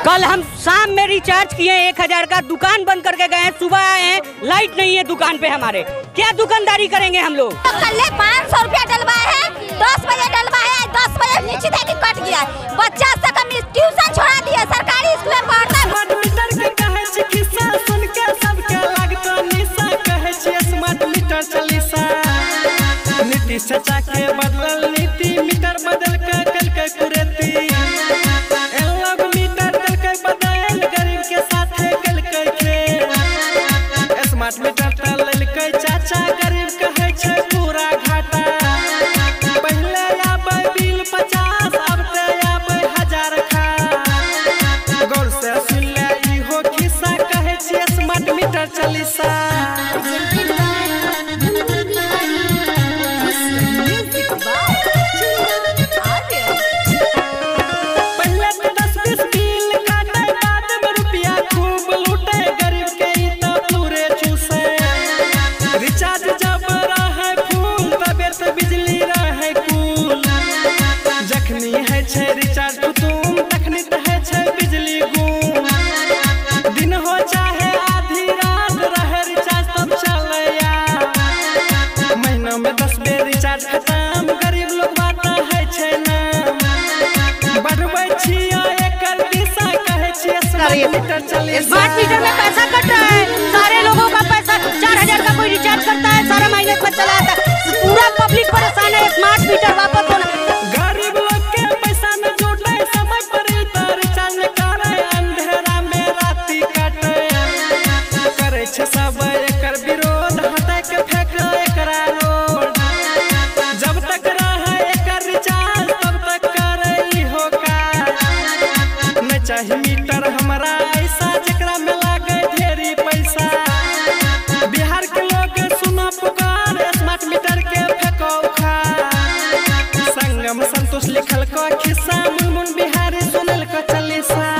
कल हम शाम में रिचार्ज किए 1000 का, दुकान बंद करके गए हैं, सुबह आए हैं, लाइट नहीं है दुकान पे हमारे, क्या दुकानदारी करेंगे हम लोग। कल 500 रुपया डलवाए हैं, 10 बजे डलवाए हैं, 10 बजे निश्चित है कि कट गया। बच्चा सब ट्यूशन छोड़ा दिया, सरकारी स्कूल में पढ़ता है। स्मार्ट मीटर के कहे छी किस्सा सुन के सबके लागतो निशा, कहे छी स्मार्ट मीटर चलीसा। नीतीश चाचा के बदलल नीति, मीटर बदल के कल के कुरेती। स्मार्ट मीटर ललकै चाचा, गरीब कहे छै पूरा घाटा। पहले आबै बिल 50, अब ते आबै 1000 खा। गौर से सुन ले इहो खिस्सा, कहे छै स्मार्ट मीटर चलीसा। रिचार्ज तुम तखनी है छै बिजली गुम, दिन हो चाहे आधी रात रहे रिचार्ज तब चलया। महीना में 10 बेर रिचार्ज खत्म, गरीब लोग बात है छै ना। बढ़बै छियै एकर दिशा, कहे छियै स्मार्ट मीटर चले। स्मार्ट मीटर में पैसा कट रहा है, सारे लोगों का पैसा 4000 का कोई रिचार्ज करता है, सारा महीने पर चलाता है, पूरा पब्लिक परेशान है। स्मार्ट मीटर वापस होना। गरीब लोग के पैसा न जुटे, समय पर रिचार्ज करे, अंधेरा में राति काटे। करे छै सब एकर विरोध, हटा के फेंक एकरा रोड। जब तक रहे एकर रिचार्ज तब तक करे इहो काज। न चाही मीटर हमरा ऐसा, जेकरा में लागे ढेरी पैसा। बिहार के लोग सुनो पुकार, स्मार्ट मीटर के फेंको उखाड़। संगम संतोष लिखल को खिस्सा, मुनमुन बिहारी सुनल को चलीसा।